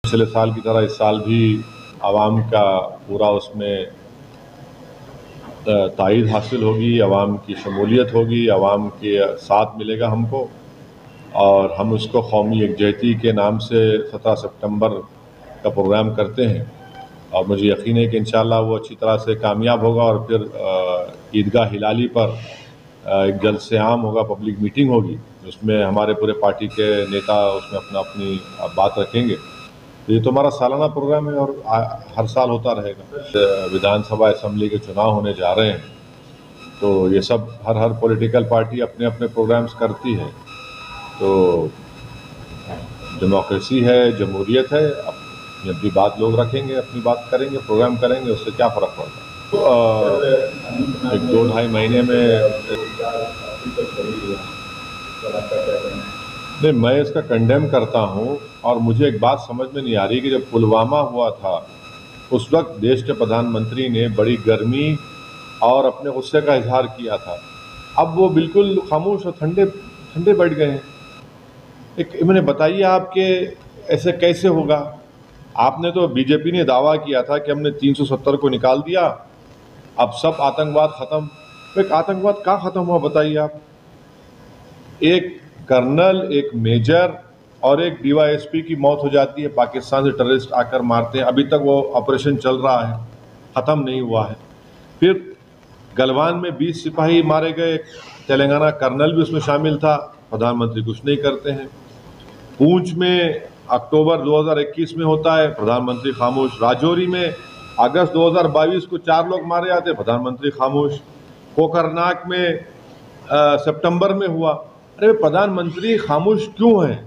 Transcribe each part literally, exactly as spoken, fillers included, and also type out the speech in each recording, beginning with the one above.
पिछले साल की तरह इस साल भी आवाम का पूरा उसमें तायद हासिल होगी, आवाम की शमूलियत होगी, आवाम के साथ मिलेगा हमको और हम उसको कौमी यकजहती के नाम से सत्रह सितंबर का प्रोग्राम करते हैं और मुझे यकीन है कि इंशाअल्लाह वो अच्छी तरह से कामयाब होगा और फिर ईदगाह हिलाली पर एक जलसे आम होगा, पब्लिक मीटिंग होगी, उसमें हमारे पूरे पार्टी के नेता उसमें अपना अपनी बात रखेंगे। तो ये तो हमारा सालाना प्रोग्राम है और हर साल होता रहेगा। विधानसभा असेंबली के चुनाव होने जा रहे हैं, तो ये सब हर हर पॉलिटिकल पार्टी अपने अपने प्रोग्राम्स करती है। तो डेमोक्रेसी है, जमहूरियत है, अपनी अपनी बात लोग रखेंगे, अपनी बात करेंगे, प्रोग्राम करेंगे, उससे क्या फ़र्क पड़ता है। तो एक दो ढाई महीने में नहीं, मैं इसका कंडेम करता हूँ और मुझे एक बात समझ में नहीं आ रही कि जब पुलवामा हुआ था उस वक्त देश के प्रधानमंत्री ने बड़ी गर्मी और अपने गुस्से का इजहार किया था। अब वो बिल्कुल खामोश और ठंडे ठंडे बैठ गए हैं। एक मैंने बताइए आपके ऐसे कैसे होगा? आपने तो बीजेपी ने दावा किया था कि हमने तीन सौ सत्तर को निकाल दिया, अब सब आतंकवाद ख़त्म। एक आतंकवाद कहाँ ख़त्म हुआ बताइए आप? एक कर्नल, एक मेजर और एक डीवाईएसपी की मौत हो जाती है, पाकिस्तान से टेररिस्ट आकर मारते हैं, अभी तक वो ऑपरेशन चल रहा है, ख़त्म नहीं हुआ है। फिर गलवान में बीस सिपाही मारे गए, तेलंगाना कर्नल भी उसमें शामिल था, प्रधानमंत्री कुछ नहीं करते हैं। पूंछ में अक्टूबर दो हज़ार इक्कीस में होता है, प्रधानमंत्री खामोश। राजौरी में अगस्त दो हज़ार बाईस को चार लोग मारे जाते, प्रधानमंत्री खामोश। कोकरनाक में सितंबर में हुआ। अरे प्रधानमंत्री खामोश क्यों हैं?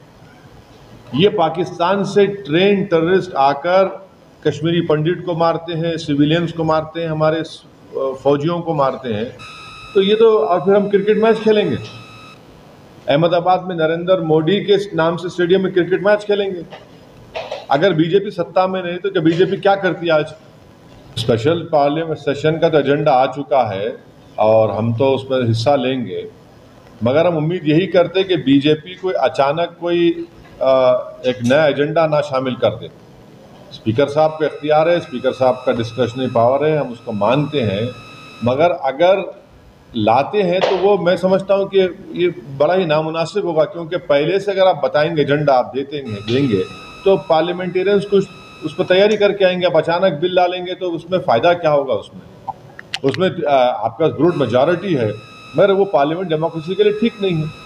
ये पाकिस्तान से ट्रेन टेररिस्ट आकर कश्मीरी पंडित को मारते हैं, सिविलियंस को मारते हैं, हमारे फौजियों को मारते हैं। तो ये तो और फिर हम क्रिकेट मैच खेलेंगे अहमदाबाद में, नरेंद्र मोदी के नाम से स्टेडियम में क्रिकेट मैच खेलेंगे। अगर बीजेपी सत्ता में नहीं तो क्या बीजेपी क्या करती है? आज स्पेशल पार्लियामेंट सेशन का तो एजेंडा आ चुका है और हम तो उसमें हिस्सा लेंगे, मगर हम उम्मीद यही करते कि बीजेपी कोई अचानक कोई आ, एक नया एजेंडा ना शामिल कर दे। स्पीकर साहब का इख्तियार है, स्पीकर साहब का डिस्क्रिशनरी पावर है, हम उसको मानते हैं, मगर अगर लाते हैं तो वो मैं समझता हूँ कि ये बड़ा ही नामुनासिब होगा, क्योंकि पहले से अगर आप बताएंगे एजेंडा आप देते हैं देंगे तो पार्लियामेंटेरियंस कुछ उस पर तैयारी करके आएंगे। आप अचानक बिल डालेंगे तो उसमें फ़ायदा क्या होगा? उसमें उसमें आपका ब्रूट मेजॉरिटी है, मगर वो पार्लियामेंट डेमोक्रेसी के लिए ठीक नहीं है।